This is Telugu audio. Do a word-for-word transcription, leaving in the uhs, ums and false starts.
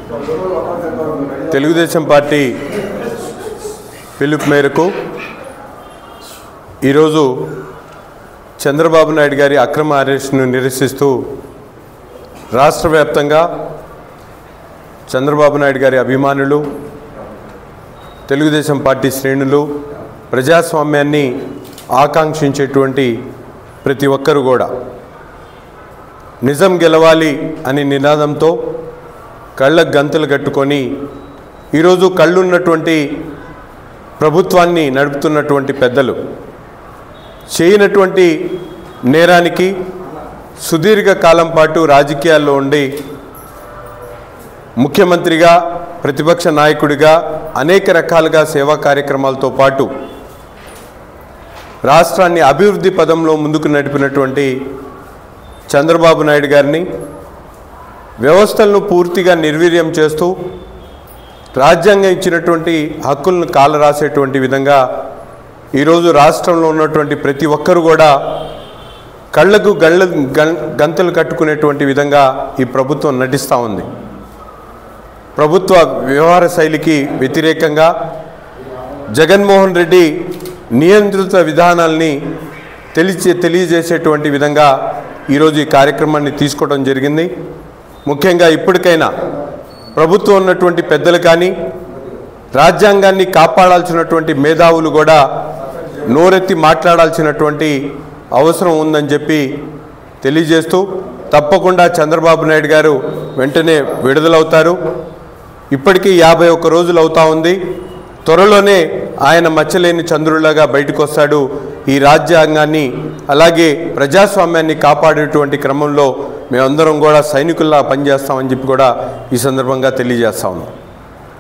తెలుగుదేశం పార్టీ పిలుపు మేరకు ఈరోజు చంద్రబాబు నాయుడు గారి అక్రమ అరెస్టును నిరసిస్తూ రాష్ట్ర వ్యాప్తంగా చంద్రబాబు నాయుడు గారి అభిమానులు, తెలుగుదేశం పార్టీ శ్రేణులు, ప్రజాస్వామ్యాన్ని ఆకాంక్షించేటువంటి ప్రతి ఒక్కరు కూడా నిజం గెలవాలి అనే నినాదంతో కళ్ళకు గంతులు కట్టుకొని ఈరోజు కళ్ళున్నటువంటి ప్రభుత్వాన్ని నడుపుతున్నటువంటి పెద్దలు చేయనటువంటి నేరానికి సుదీర్ఘ కాలం పాటు రాజకీయాల్లో ఉండి ముఖ్యమంత్రిగా, ప్రతిపక్ష నాయకుడిగా అనేక రకాలుగా సేవా కార్యక్రమాలతో పాటు రాష్ట్రాన్ని అభివృద్ధి పదంలో ముందుకు నడిపినటువంటి చంద్రబాబు నాయుడు గారిని వ్యవస్థలను పూర్తిగా నిర్వీర్యం చేస్తూ రాజ్యాంగం ఇచ్చినటువంటి హక్కులను కాలరాసేటువంటి విధంగా ఈరోజు రాష్ట్రంలో ఉన్నటువంటి ప్రతి ఒక్కరు కూడా కళ్ళకు గళ్ళ గంతలు కట్టుకునేటువంటి విధంగా ఈ ప్రభుత్వం నటిస్తూ ఉంది. ప్రభుత్వ వ్యవహార శైలికి వ్యతిరేకంగా జగన్మోహన్ రెడ్డి నియంత్రిత విధానాల్ని తెలిసే తెలియజేసేటువంటి విధంగా ఈరోజు ఈ కార్యక్రమాన్ని తీసుకోవడం జరిగింది. ముఖ్యంగా ఇప్పటికైనా ప్రభుత్వం ఉన్నటువంటి పెద్దలు కానీ, రాజ్యాంగాన్ని కాపాడాల్సినటువంటి మేధావులు కూడా నోరెత్తి మాట్లాడాల్సినటువంటి అవసరం ఉందని చెప్పి తెలియజేస్తూ, తప్పకుండా చంద్రబాబు నాయుడు గారు వెంటనే విడుదలవుతారు. ఇప్పటికీ యాభై ఒక్క రోజులు అవుతా ఉంది. త్వరలోనే ఆయన మచ్చలేని చంద్రులాగా బయటకు వస్తాడు. ఈ రాజ్యాంగాన్ని అలాగే ప్రజాస్వామ్యాన్ని కాపాడేటువంటి క్రమంలో మేమందరం కూడా సైనికుల్లా పనిచేస్తామని చెప్పి కూడా ఈ సందర్భంగా తెలియజేస్తా ఉన్నాం.